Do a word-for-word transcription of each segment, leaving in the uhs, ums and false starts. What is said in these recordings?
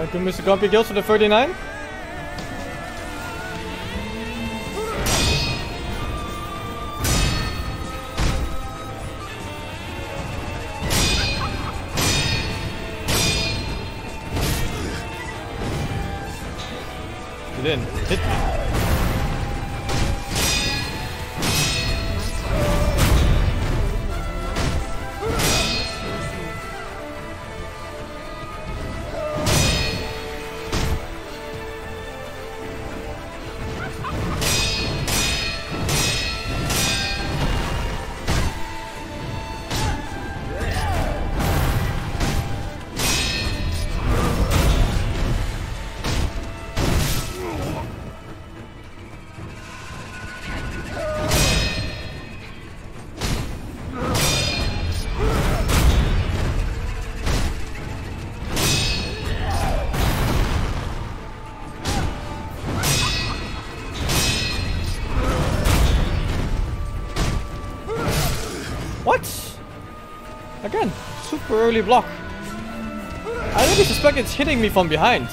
Thank you, Mister Grumpy Gills, for the thirty-nine. It didn't hit me. What? Again, super early block. I really suspect it's hitting me from behind.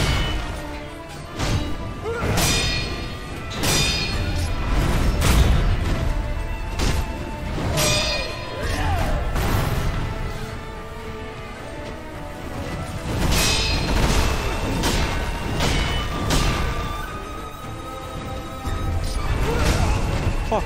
Fuck.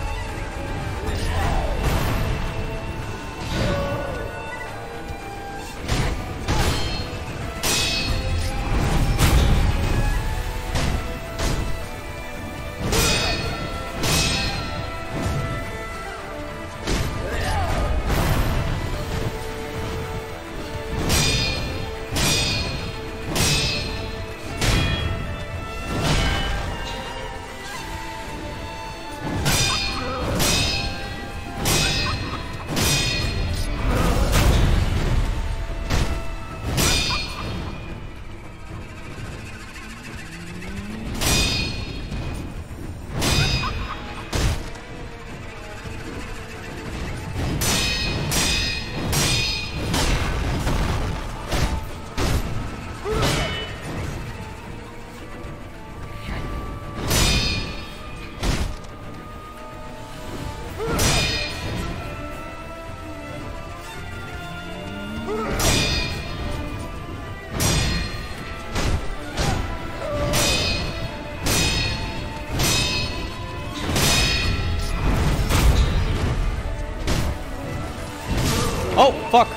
Oh, fuck.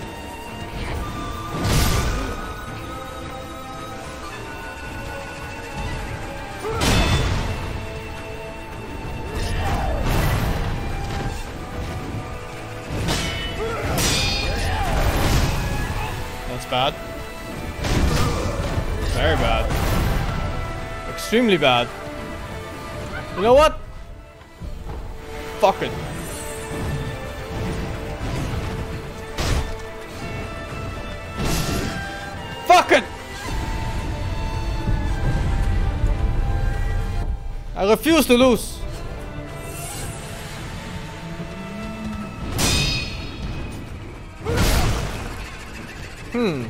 That's bad. Very bad. Extremely bad. You know what? Fuck it. Fuck it! I refuse to lose. Hmm.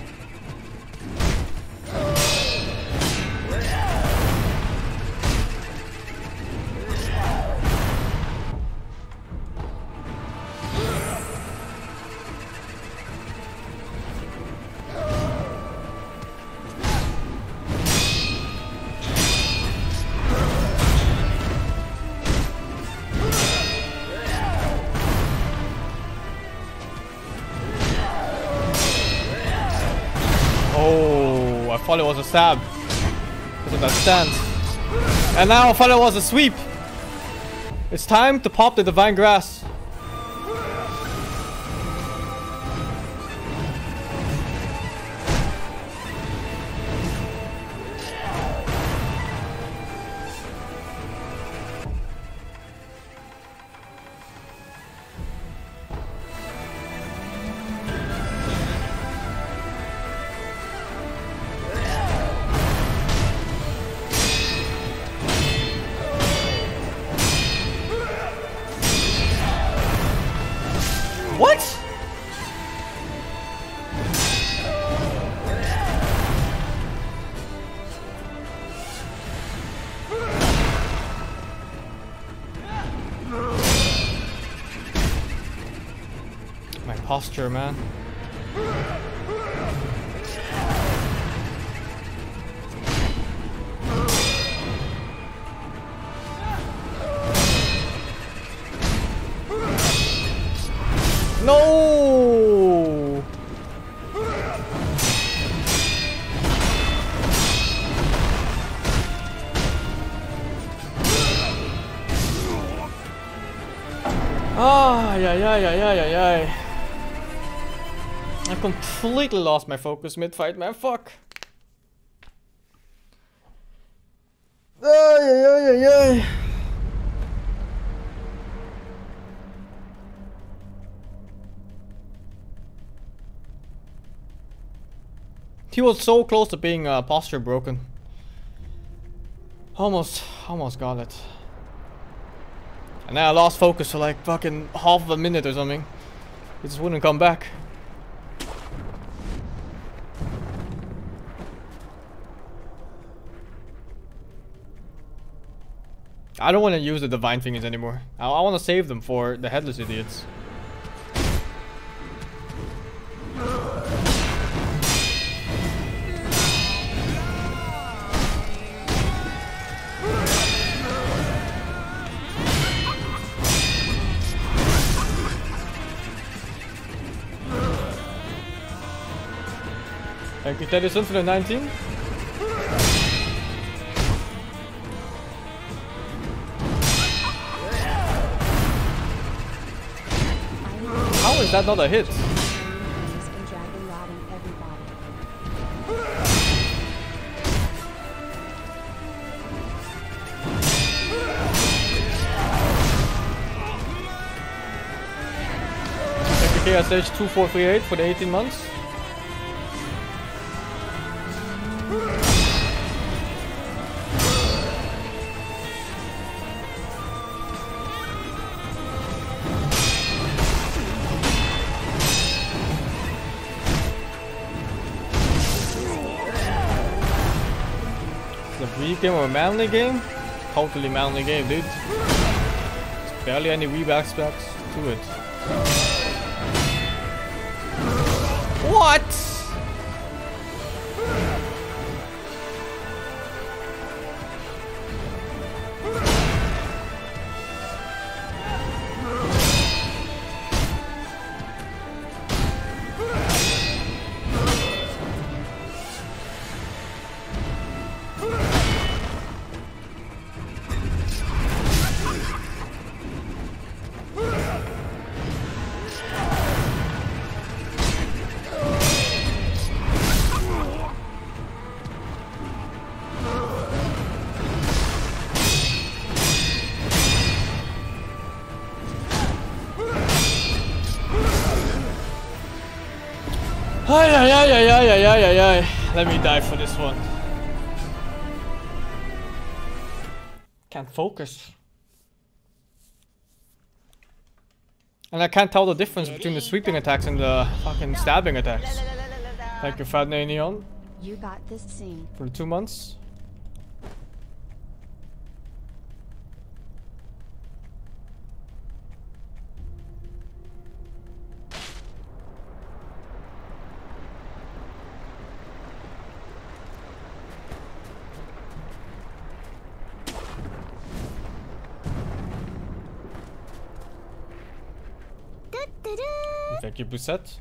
Oh, I thought it was a stab because of that stance. And now I thought it was a sweep. It's time to pop the divine grass. What? My posture, man. No! Ah, yeah, yeah, yeah, yeah, yeah, yeah. I completely lost my focus mid-fight, man. Fuck. Ay, ay, ay, ay, ay. He was so close to being uh, posture broken. Almost, almost got it. And then I lost focus for like fucking half of a minute or something. It just wouldn't come back. I don't want to use the divine fingers anymore. I, I want to save them for the headless idiots. Thank you, Teddyson, for the nineteen. How is that not a hit? Thank you, K S H two four three eight, for the eighteen months. Weak game or a manly game? Totally manly game, dude. There's barely any weeb aspects to it. What? Ay, ay, ay, ay, ay, ay, ay, ay, ay. Let me die for this one. Can't focus. And I can't tell the difference between the sweeping attacks and the fucking stabbing attacks. Thank you, Fadney Neon. You got this scene. For the two months. Thank you, Busette.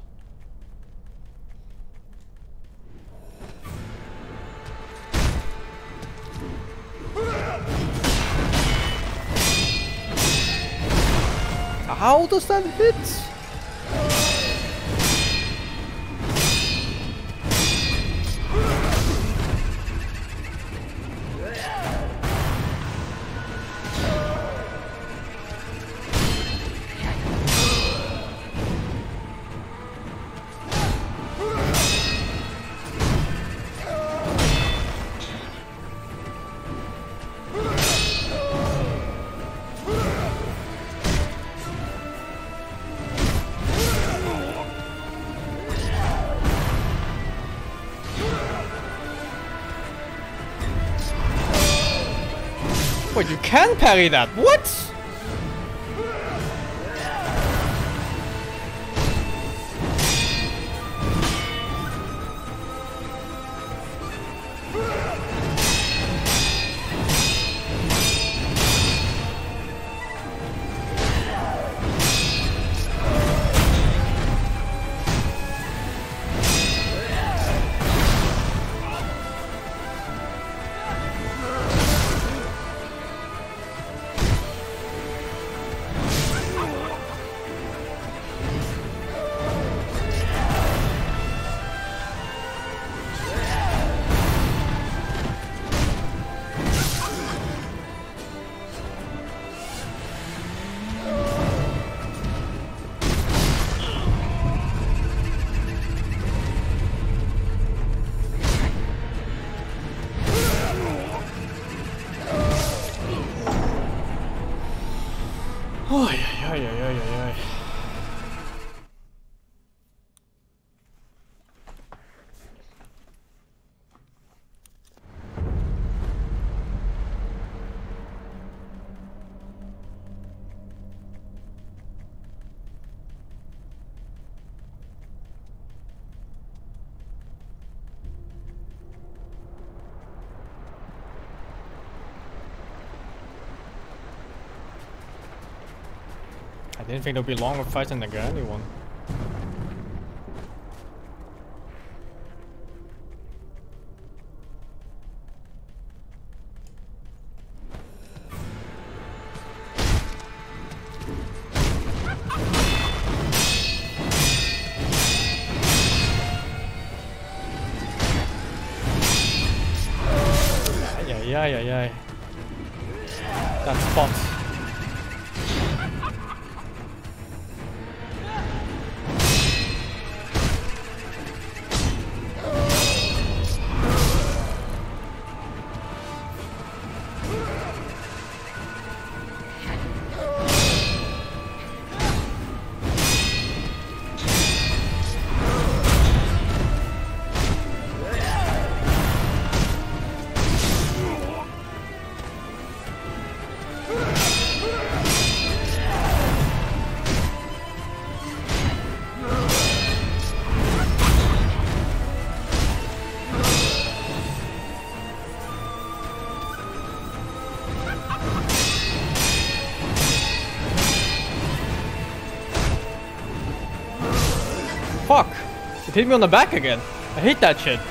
How does that hit? Wait, you can parry that? What? I didn't think there'd be longer fights than the Granny one. Yeah, yeah, yeah. That spot. Fuck! It hit me on the back again. I hate that shit.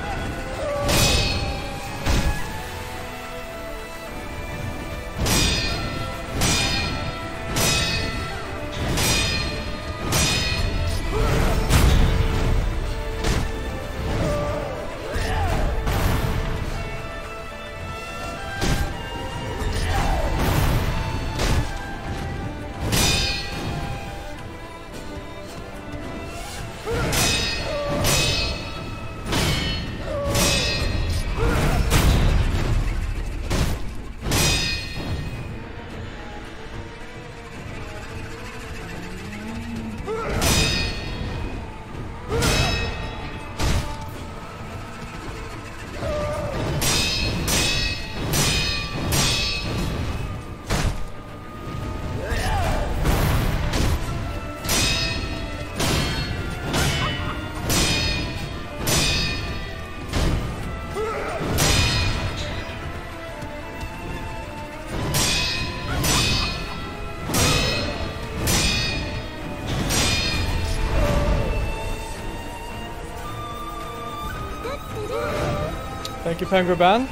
Thank you, Pengraban.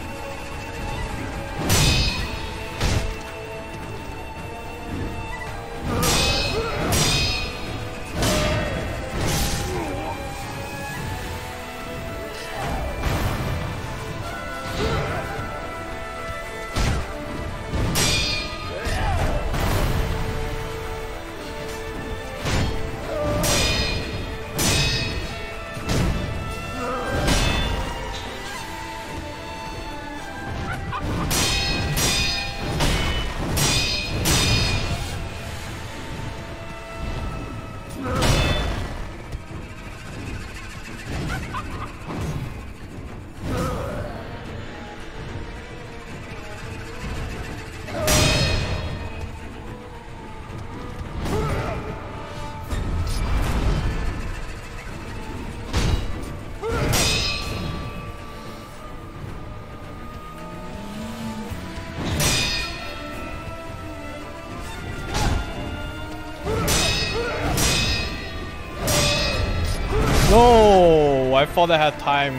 No, I thought I had time.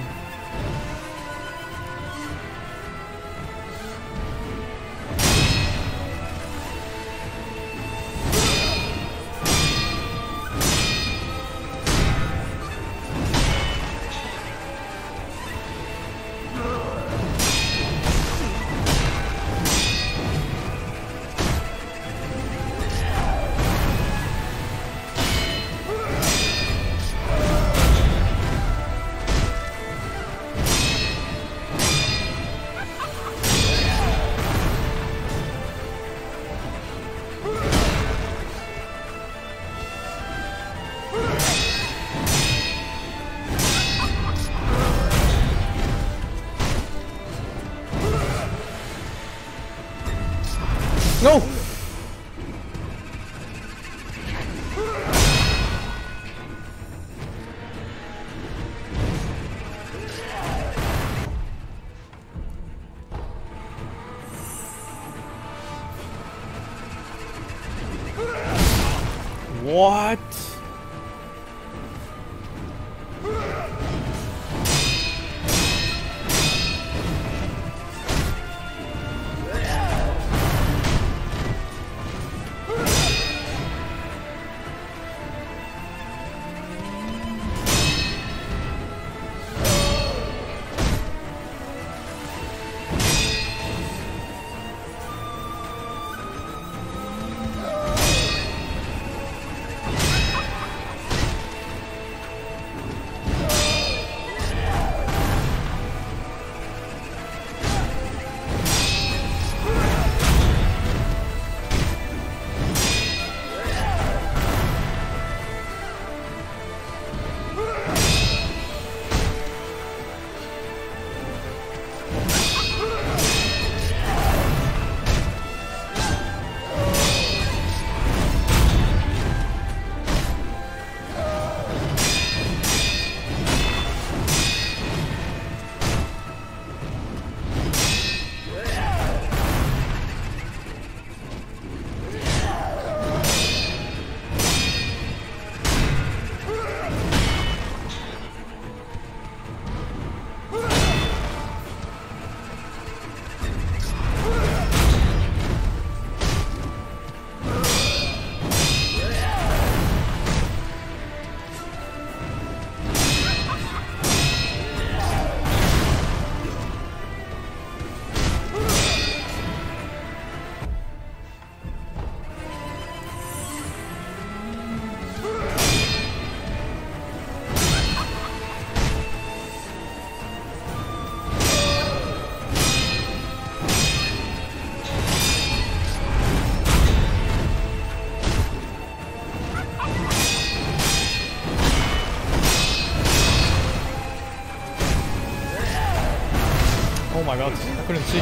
What? Oh my god, I couldn't see.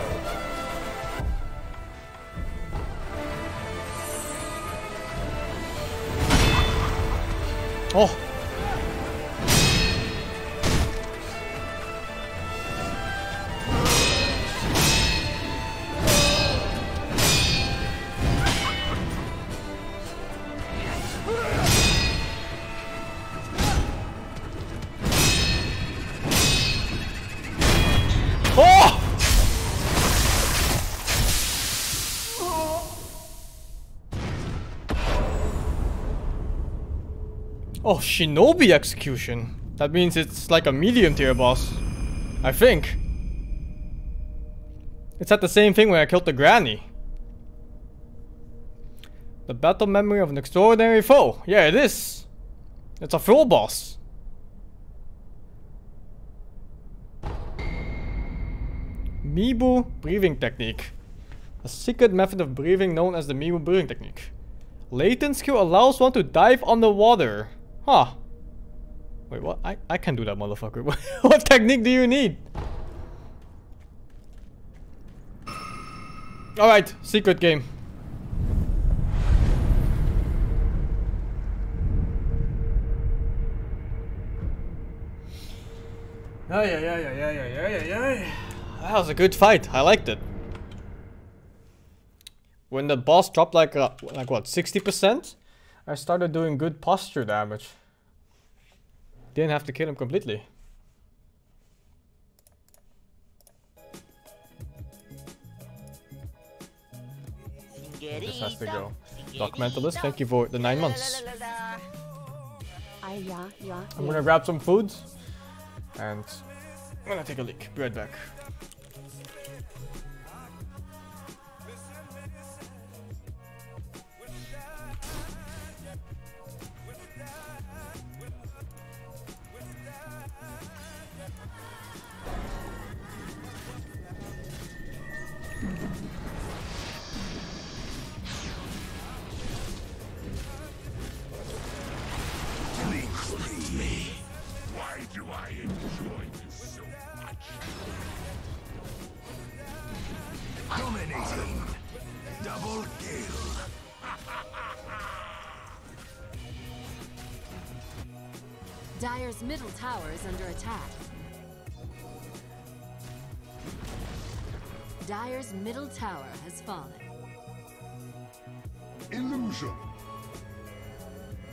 Oh! Oh, Shinobi Execution. That means it's like a medium tier boss. I think. It's at the same thing when I killed the granny. The battle memory of an extraordinary foe. Yeah, it is. It's a full boss. Mibu breathing technique. A secret method of breathing known as the Mibu breathing technique. Latent skill allows one to dive underwater. Huh. Wait, what? I, I can do that, motherfucker. What technique do you need? Alright, secret game. Ay, ay, ay, ay, ay, ay, ay, ay. That was a good fight. I liked it. When the boss dropped like, uh, like what, sixty percent? I started doing good posture damage. Didn't have to kill him completely. This has to go. Documentalist, thank you for the nine months. I'm gonna grab some food and I'm gonna take a leak. Be right back. Dire's middle tower is under attack. Dire's middle tower has fallen. Illusion.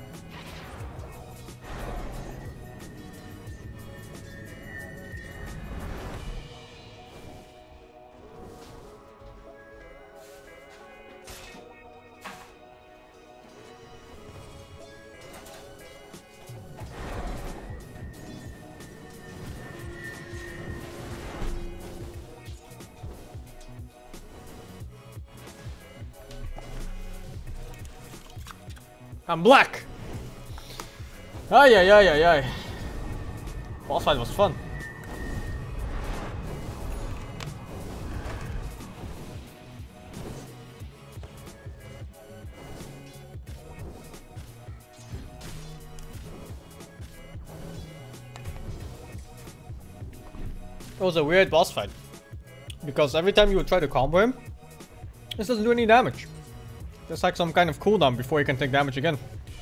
I'm black! Ay ay ay ay ay. Boss fight was fun. It was a weird boss fight. Because every time you would try to combo him, this doesn't do any damage. There's like some kind of cooldown before you can take damage again.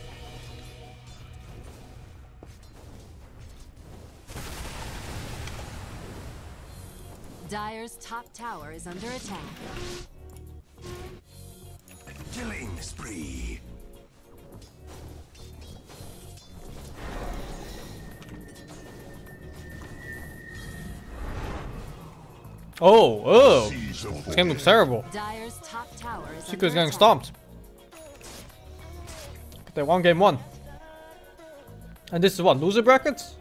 Dire's top tower is under attack. Killing spree. Oh, oh! This game looks terrible. Dire's top tower is Seeker's under getting attack. stomped. They won game one. And this is what? Loser brackets?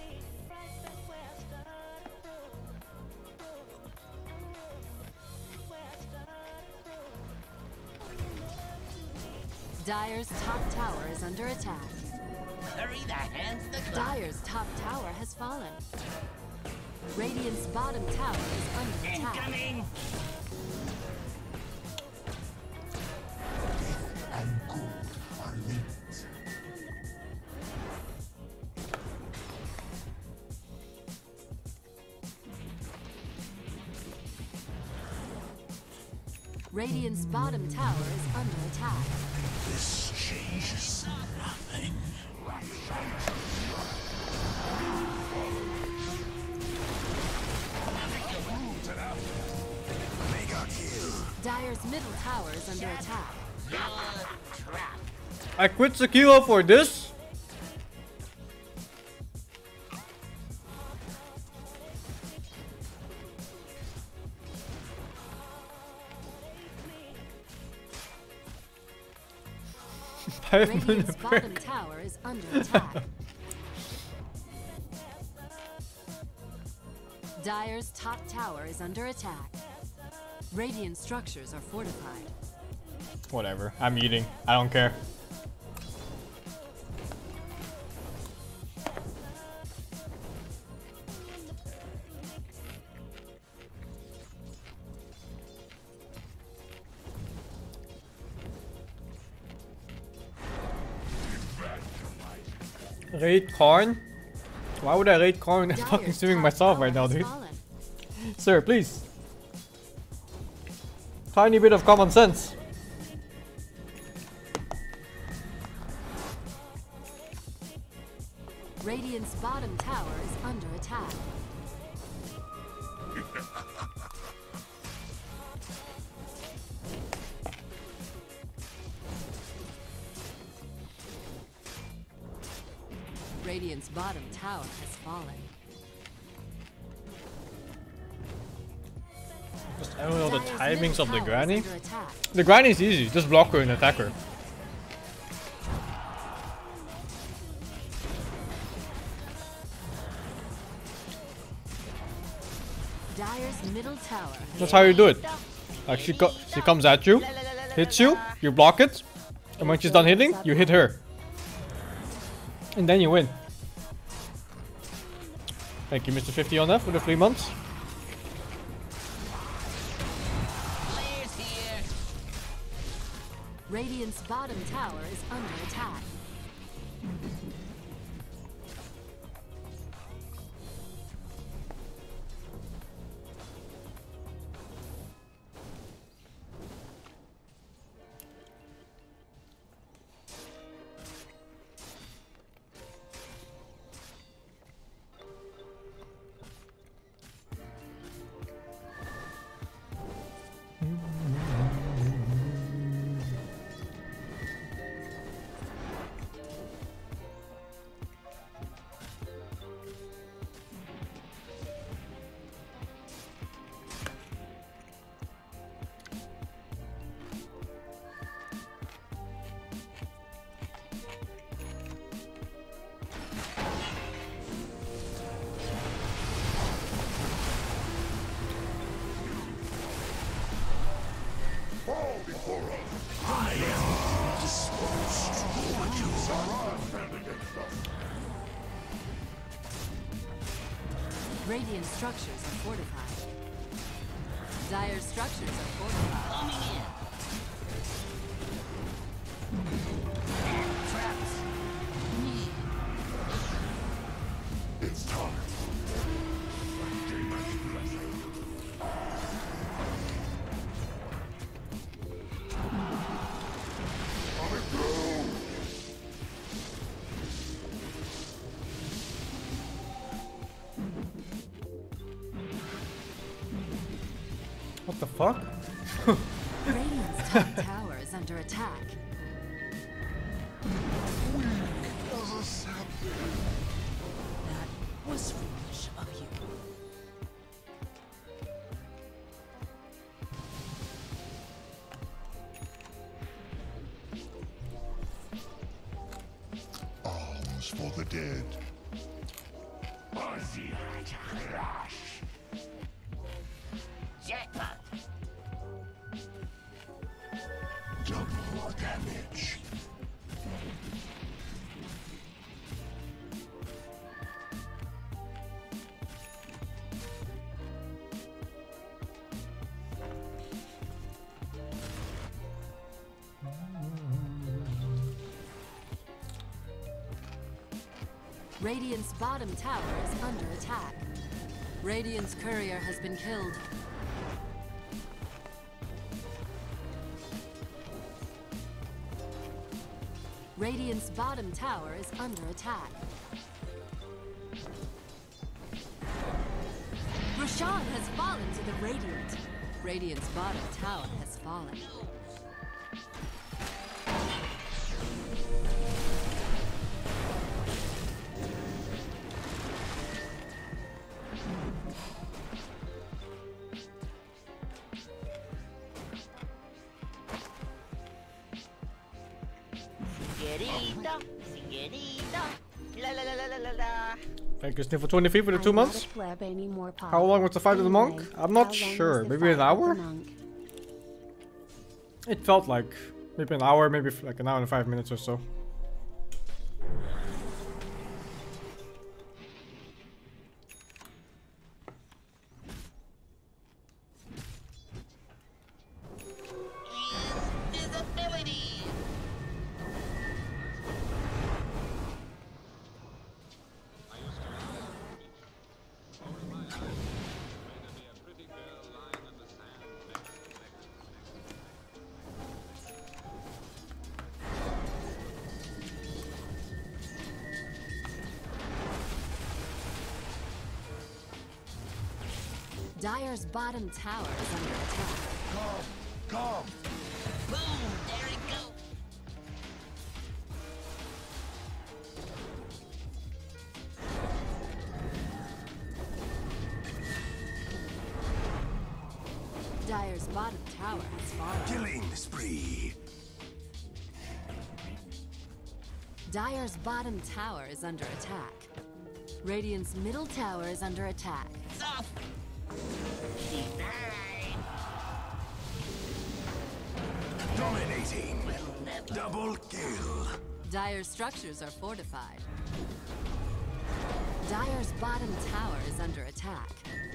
Dire's top tower is under attack. Hurry the hands the clock. Dire's top tower has fallen. Radiant's bottom tower is under attack. Incoming. Radiant's bottom tower is under attack. This changes nothing. Mega kill. Dire's middle tower is under attack. You're trapped. I quit Sekiro for this? Five Radiant's minute bottom break. tower is under attack. Dire's top tower is under attack. Radiant structures are fortified. Whatever. I'm eating. I don't care. Raid Karn? Why would I raid Karn? I'm fucking Dire's suing top myself tower right now, has dude. fallen. Sir, please. Tiny bit of common sense. Radiant's bottom tower is under attack. Radiant's bottom tower has fallen. Just I don't know the Dire's timings middle of the tower is granny. under attack. The granny is easy. Just block her and attack her. Dire's middle tower has That's how you do it. Like she co she comes at you, hits you, you block it, and when she's done hitting, you hit her. And then you win. Thank you, Mister fifty on that for the three months. Players here. Radiant's bottom tower is under attack. Radiant structures are fortified. Dire structures are fortified. Coming in. Traps. It's time. What the fuck? Radiant's top tower is under attack. That was foolish of you. Alms for the dead. Jackpot. Double damage. Radiant's bottom tower is under attack. Radiant's courier has been killed. Radiant's bottom tower is under attack. Roshan has fallen to the Radiant. Radiant's bottom tower has fallen. Singerito, Singerito. La la la la la la la. Thank you, Sniff, for twenty feet for the two I'm not months. a pleb anymore, Pop. How long was the fight with the monk? Anyway, I'm not how long sure. was the Maybe an fight with hour? the monk? It felt like maybe an hour, maybe f- like an hour and five minutes or so. Invisibility. Dire's bottom tower is under attack. Come, come. Boom, there it goes. Dire's bottom tower has fallen. Killing spree. Dire's bottom tower is under attack. Radiant's middle tower is under attack. Soft. Denied. Dominating. Double kill. Dire's structures are fortified. Dire's bottom tower is under attack.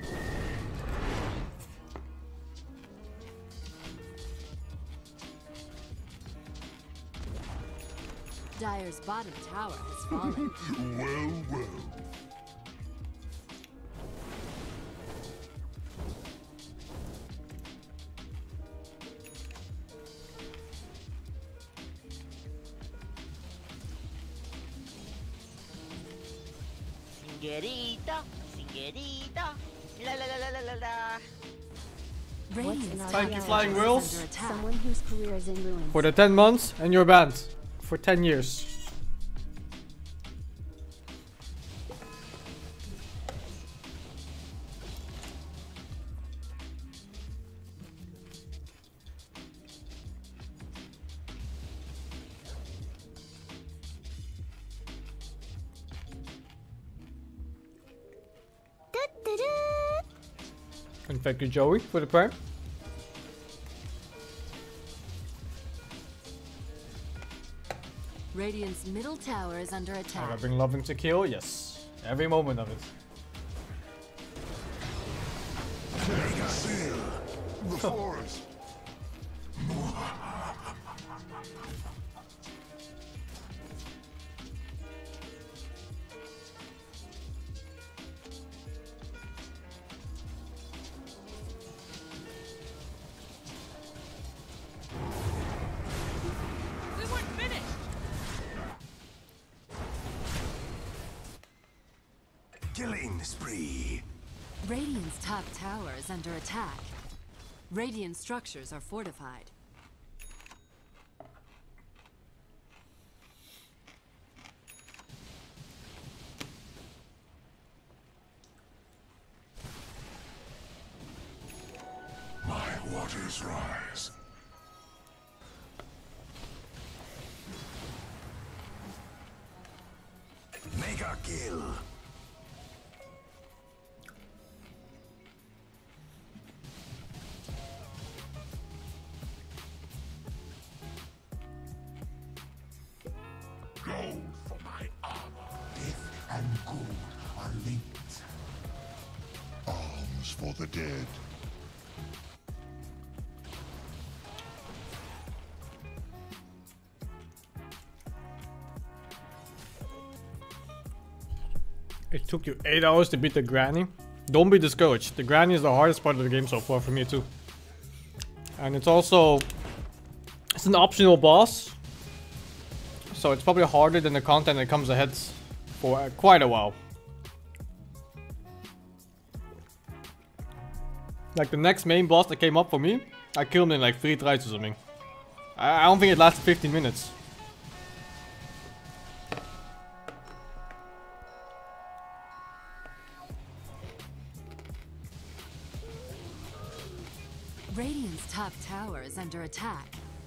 Dire's bottom tower has fallen. Well, well. Singerito, Singerito. La la la la la la la. Radiant's Thank top you, tower Flying is Wheels. under attack. Someone whose career is in ruins. For the ten months, and you're banned. For ten years. And thank you, Joey, for the prime. Radiant's middle tower is under attack. Have I been loving to kill? Yes. Every moment of it. Mega seal. The forest. We weren't finished. Killing spree. Radiant's top tower is under attack. Radiant structures are fortified. My waters rise. Mega kill. Gold for my armor. Death and good are linked. Arms for the dead. It took you eight hours to beat the granny. Don't be discouraged. The granny is the hardest part of the game so far for me too. And it's also... It's an optional boss. So it's probably harder than the content that comes ahead for uh, quite a while. Like the next main boss that came up for me, I killed him in like three tries or something. I, I don't think it lasted fifteen minutes. Radiant's top tower is under attack.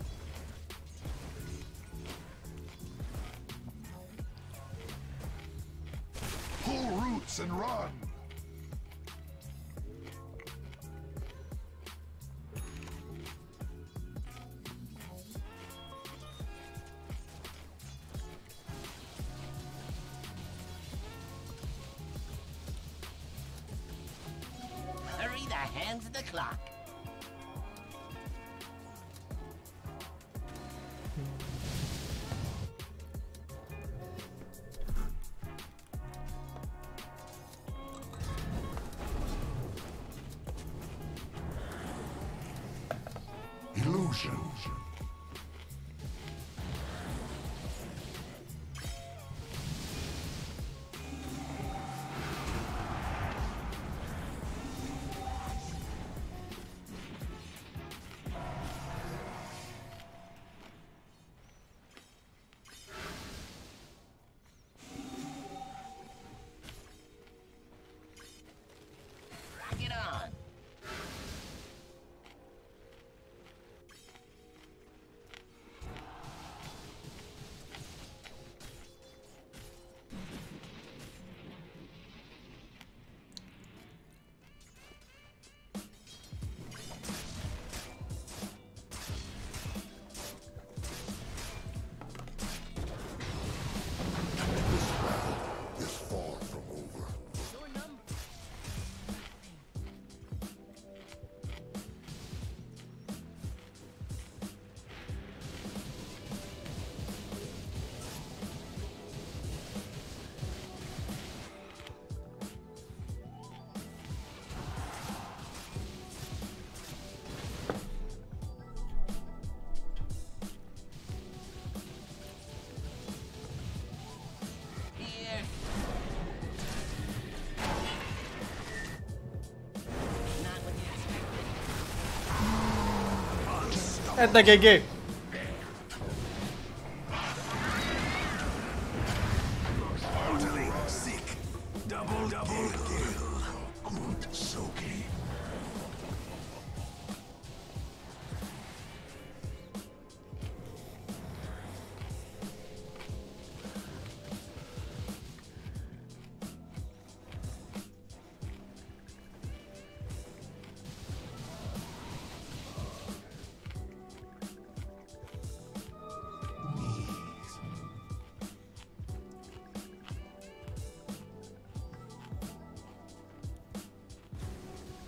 Pull roots and run. Hurry the hands of the clock. Illusion. Rock it on. Is far from over. Here. Not what you expected. At the G G. Totally sick. Double, double kill. Good soaking.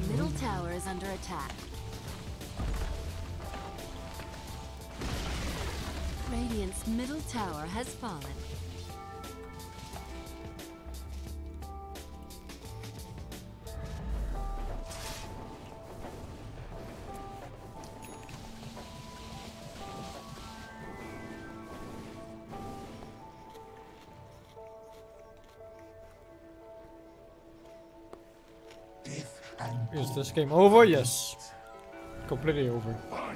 middle tower is under attack. Radiant's middle tower has fallen. Is this game over? Yes. Completely over.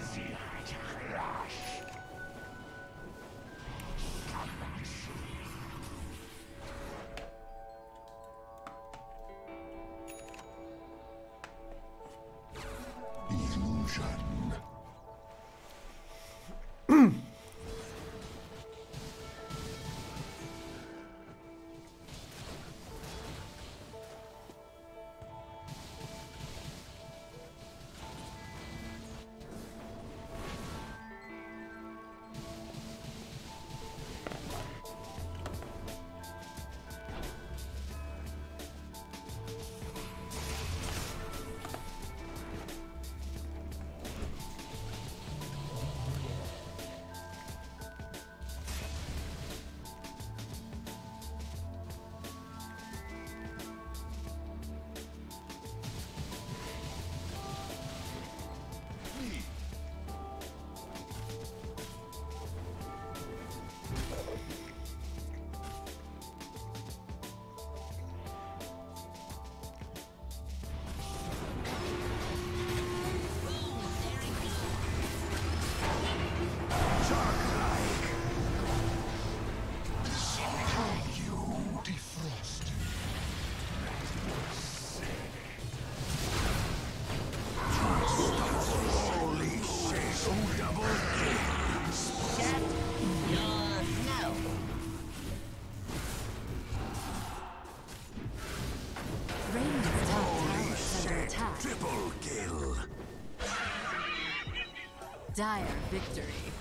Dire victory.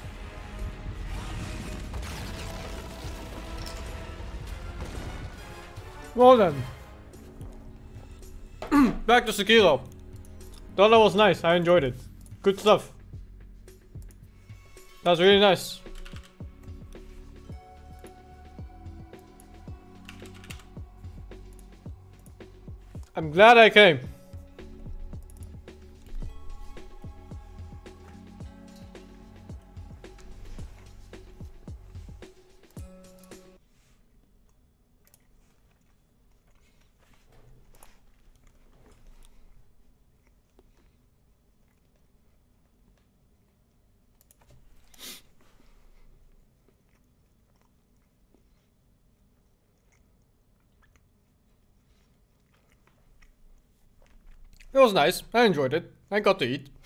Well then. Back to Sekiro. Thought that was nice. I enjoyed it. Good stuff. That was really nice. I'm glad I came. It was nice. I enjoyed it. I got to eat.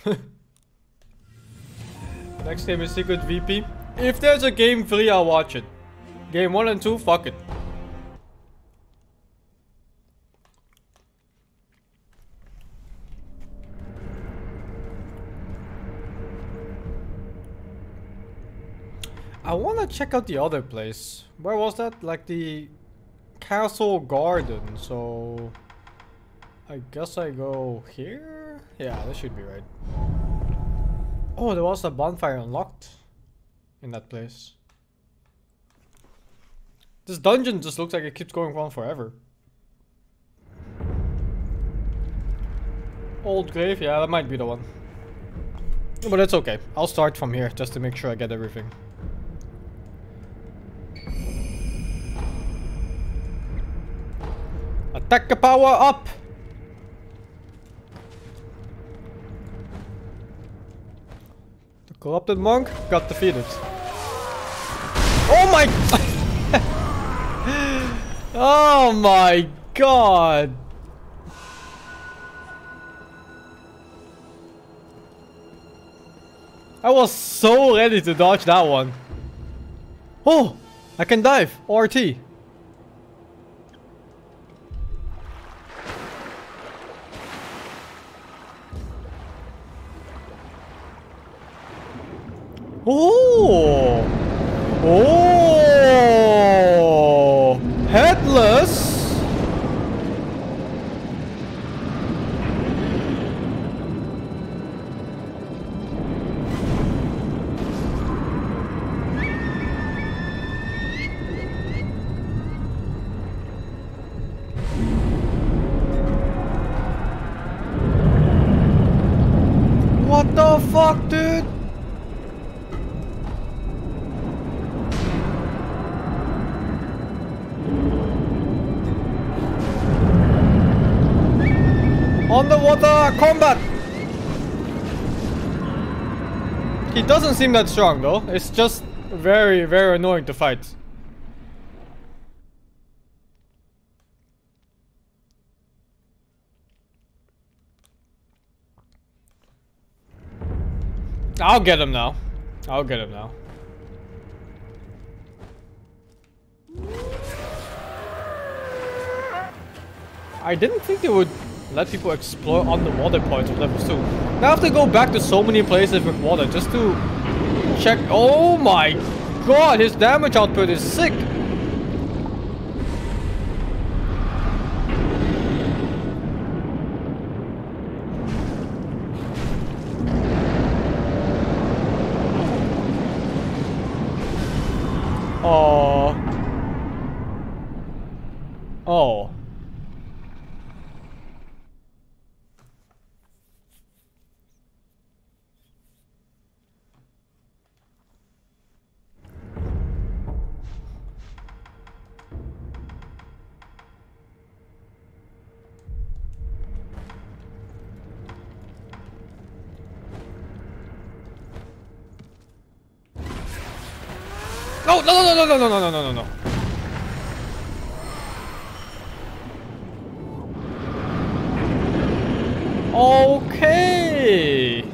Next game is Secret V P. If there's a game three, I'll watch it. Game one and two, fuck it. I wanna check out the other place. Where was that? Like the Castle Garden, so... I guess I go here? Yeah, that should be right. Oh, there was a bonfire unlocked in that place. This dungeon just looks like it keeps going on forever. Old grave, yeah, that might be the one. But it's okay. I'll start from here just to make sure I get everything. Attack the power up! Corrupted monk got defeated. Oh my! Oh my god! I was so ready to dodge that one. Oh! I can dive! R T. Oh! Oh! Headless! Underwater combat! He doesn't seem that strong though. It's just very, very annoying to fight. I'll get him now. I'll get him now. I didn't think they would let people explore underwater parts of level two. Now I have to go back to so many places with water just to check. Oh my god, his damage output is sick. Oh. Oh. No, no, no, no, no, no, no, no, no, no, no. Okay.